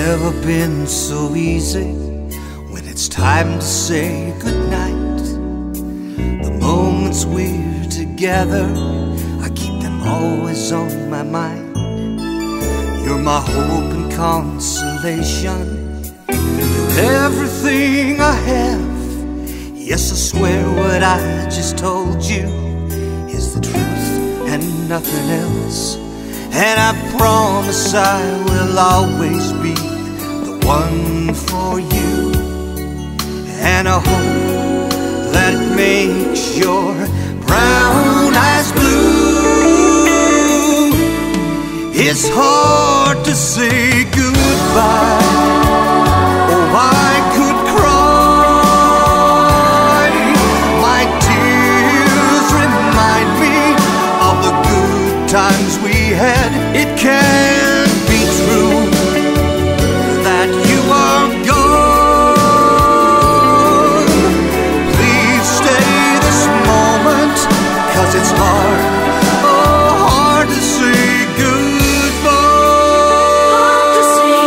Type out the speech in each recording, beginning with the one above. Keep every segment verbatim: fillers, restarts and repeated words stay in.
never been so easy when it's time to say goodnight. The moments we're together, I keep them always on my mind. You're my hope and consolation. You're everything I have. Yes, I swear what I just told you is the truth and nothing else. And I promise I will always be the one for you. And I hope that it makes your brown eyes blue. It's hard to say goodbye. Oh, I could cry. My tears remind me of the good times we had. It can't be true that you are gone. Please stay this moment, 'cause it's hard, oh hard to say goodbye. Hard to say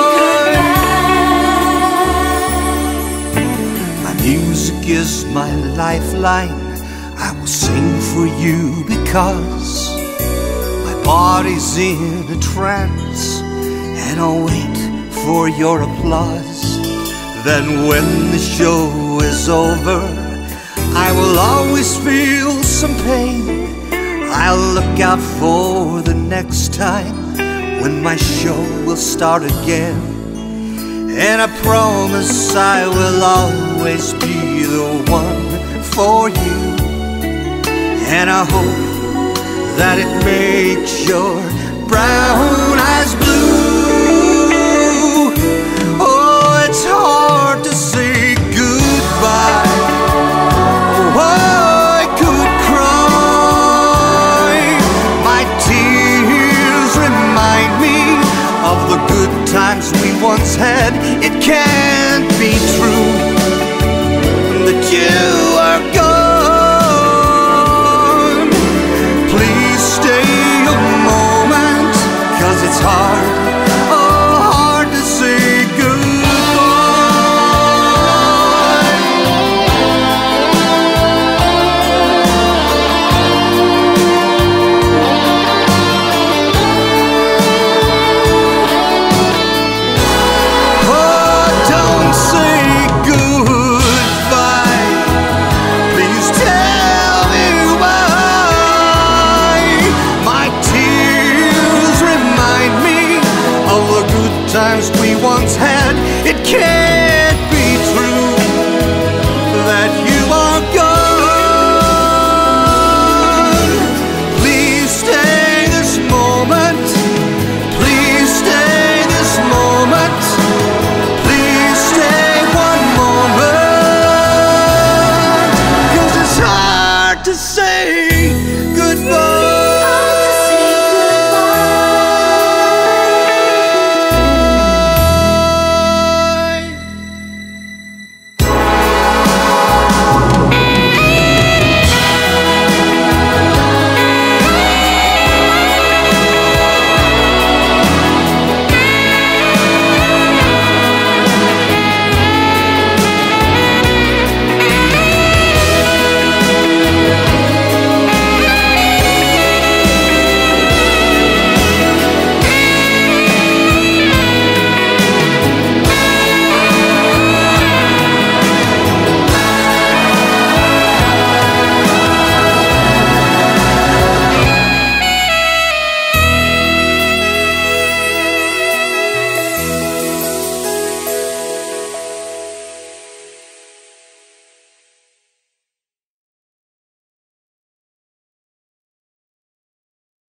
goodbye. My music is my lifeline. I will sing for you because body's in a trance, and I'll wait for your applause. Then when the show is over, I will always feel some pain. I'll look out for the next time when my show will start again. And I promise I will always be the one for you. And I hope that it makes your brown eyes blue. Oh, it's hard to say goodbye. Oh, I could cry. My tears remind me of the good times we once had. It can't be true that you are gone. It's hard, oh hard to say goodbye. Oh, don't say goodbye. Please tell me why. My tears remind me of the good times we once had. It can't be true that you are gone. Please stay this moment. Please stay this moment. Please stay one moment, 'cause it's hard to say